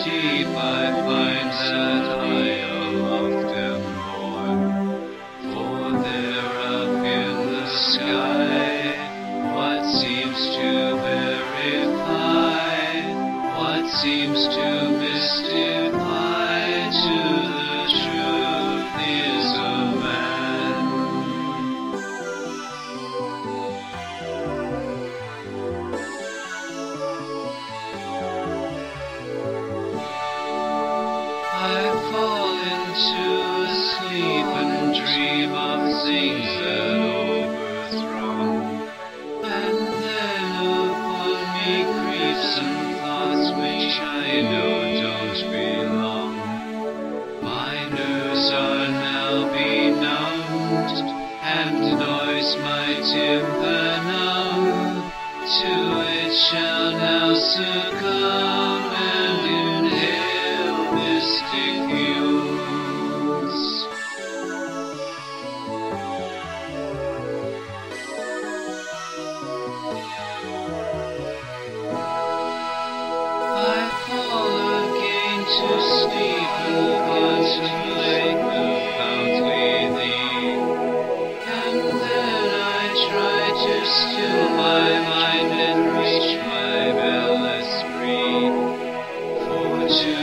deep I find that I am often born. For there up in the sky, what seems to verify, what seems to mystify to the truth is a man. I fall into a sleep and dream of things that overthrown, and then upon me creep some thoughts which I know don't belong. My nerves are now benumbed, and noise my tympanum, to it shall now succumb and inhale mystic fumes. I fall again to sleep and contemplate profoundly thee, and then I try to still my mind and reach my bel esprit, for to